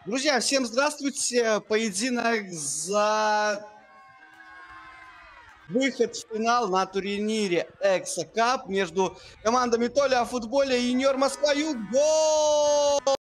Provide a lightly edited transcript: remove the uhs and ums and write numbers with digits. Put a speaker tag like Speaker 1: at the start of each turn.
Speaker 1: Друзья, всем здравствуйте! Поединок за выход в финал на турнире Экса Кап между командами Толя о футболе и Юниор Москва Юг. Гол!